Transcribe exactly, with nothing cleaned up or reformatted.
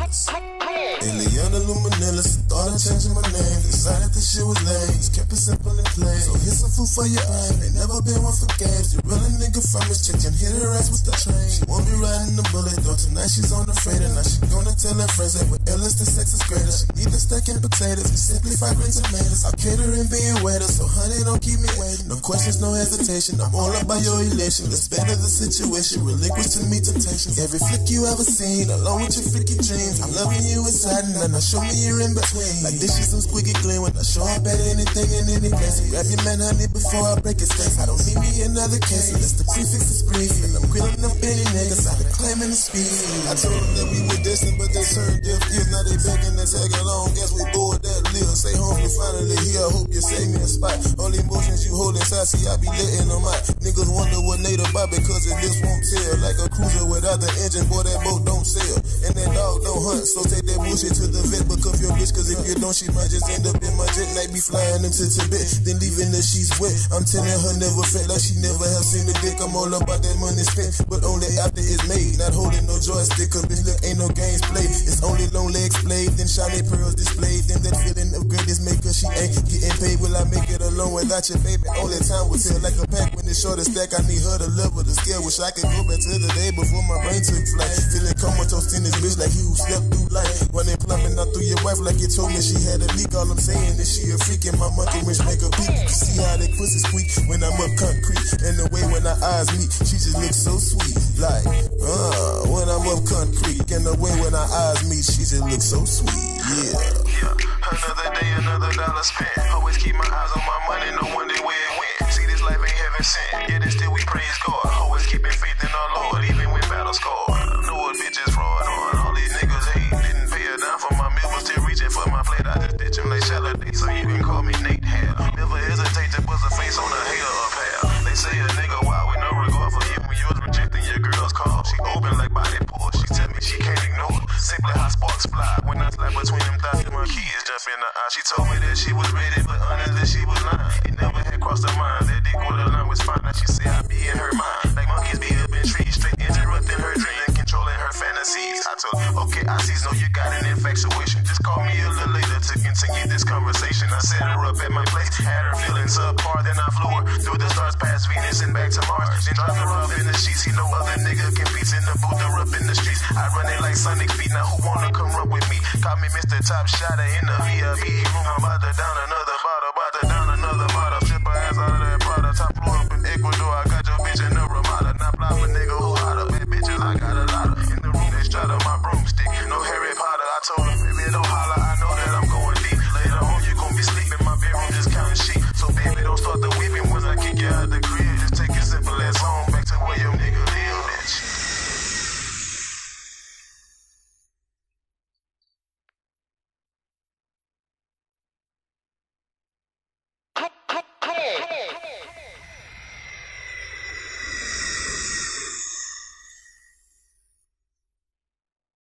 Ileana Luminellis, thought of changing my name. Decided this shit was lame, just kept it simple and plain. So here's some food for your eye, ain't never been one for games. You real a nigga from his chicken, hit her ass with the train. She won't be riding the bullet, though tonight she's on the freighter. Now she gonna tell her friends that with illness the sex is greater. She need to stack in potatoes, we simplify green tomatoes. I'll cater and be a waiter, so honey don't keep me waiting. No questions, no hesitation, I'm all about your elation. Let's better the situation, relinquish to me temptations. Every flick you ever seen, along with your freaky dreams. I'm loving you inside and then I show me you're in between. Like dishes some squeaky clean when I show up at anything and any place. So grab your man honey before I break his face. I don't need me another case, unless the prefix is brief. And I'm grilling up any niggas out of claiming the speed. I told them that we were destined, but they turned deaf ears. Now they begging to tag along, guess we bored that live. Stay home, you finally here, I hope you save me a spot. All emotions you hold inside, see I be letting them out. Niggas wonder what made about because it just won't tell. Like a cruiser without the engine, boy that boat don't sail. And that dog don't hunt, so take that bullshit to the vet. Book up your bitch, cause if you don't, she might just end up in my jet. Night be flying into Tibet, then leaving the sheets wet. I'm telling her never felt like she never have seen a dick. I'm all about that money spent, but only after it's made. Not holding no joystick, cause bitch look ain't no games played. It's only long legs played, then shiny pearls displayed. Then that feeling of greatness make her she ain't getting paid. Will I make it alone without your baby? Only time will tell. Like a pack when it's short and stack, I need her to level the scale. Wish I could go back to the day before my brain took flight. Feeling comatose in this bitch like he who slept through life. Running plumbing out through your wife like you told me she had a leak. All I'm saying is she a freak and my monkey wish make a beat. See how that pussy squeak when I'm up concrete. And the way when our eyes meet, she just looks so sweet. Like, uh, when I'm up concrete. And the way when our eyes meet, she just looks so sweet. Yeah. Yeah. Another day, another dollar spent. Always keep my eyes on my money, no wonder where it went. See, this life ain't heaven sent, yet and still we praise God. Always keeping faith in our Lord, even when battle scored. Know what bitches fraud on. All these niggas hate, didn't pay a dime for my meal, but still reaching for my plate. I just ditch him like Saturday, so you can call me Nate Hale. Never hesitate to bust a face on a hater of hell. They say a nigga wild with no regard for you when you was rejecting your girl's call. She open like body pull, she tell me she can't ignore. Simply how sparks fly when I slap between them thighs and my kids jump in the eye. She told me that she was ready, but honestly she was lying. It never had crossed her mind that dick with her line was fine. Now she say I be in her mind, like monkeys be up in trees, straight interrupting her dream and controlling her fantasies. I told her, okay, I see, know you got an infatuation. Just call me a little later to continue this conversation. I set her up at my place, had her feeling subpar, then I flew her through the stars past Venus and back to Mars. Then dropped her off in the sheets. He no other nigga competes in the booth or up in the streets. I run it like Sonic feet. Now who wanna come run with me? Call me Mister Top Shotter in the V I P room. I'm about to down another